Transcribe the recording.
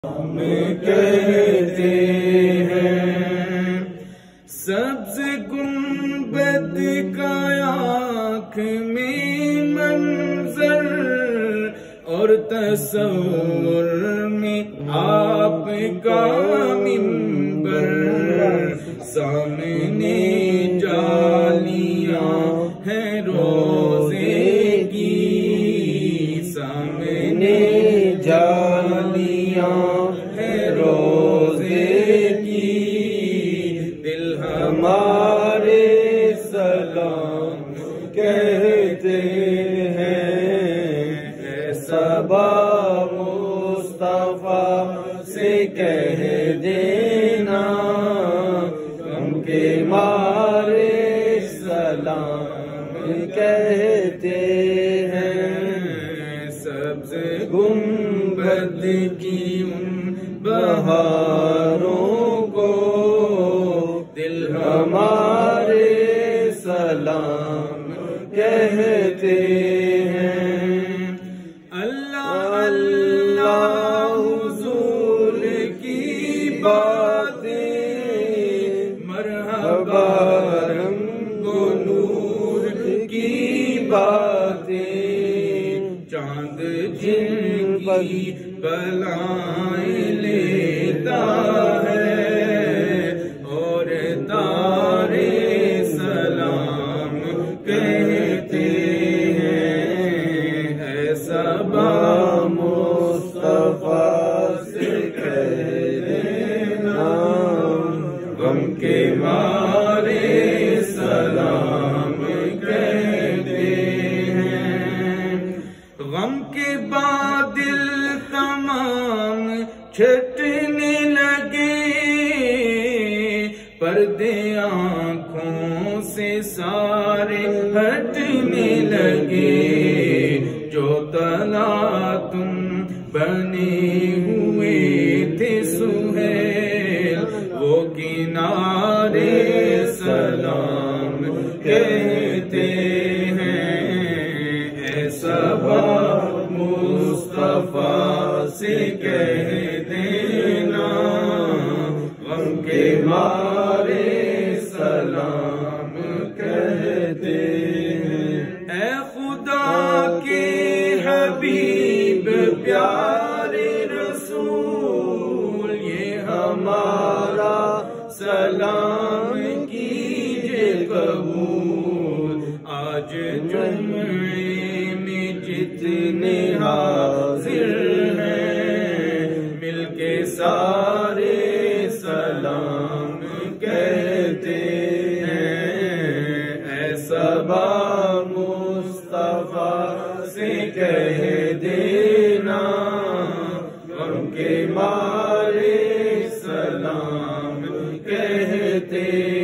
کہتے ہیں سبز گنبد کا آنکھ میں منظر اور تصور میں آپ کا منبر، سامنے جالیاں ہیں روزے کی، سامنے جالیاں ہیں روزے کی، دل ہمارے سلام کہتے ہیں، اے صبا مصطفیٰ سے کہہ دینا غم کے مارے سلام کہتے ہیں، سبز گنبد کی ان بہاروں کو دل ہمارے سلام کہتے ہیں، اللہ اللہ حضور کی باتیں، مرحبا رنگ و نور کی باتیں، چاند جن کی بلائیں لیتا ہے اور تارے سلام کہتے ہیں، اے صبا مصطفیٰ سے کہہ دینا غم کے مارے سلام کہتے ہیں، غم کے بادل تمام چھٹنے لگے، پردے آنکھوں سے سارے ہٹنے لگے، جو تلا تم بنے ہوئے تھے سہیل، وہ کنارے سلام کہتے ہیں، اے صبا مصطفیٰ سے کہہ دینا غم کے مارے سلام کہتے ہیں، اے خدا کے حبیب پیارے رسول، یہ ہمارا سلام کیجئے قبول، آج جمعے میں جتنے حاضر ہیں مل کے سارے سلام کہتے ہیں، اے صبا مصطفیٰ سے کہہ دینا غم کے مارے سلام کہتے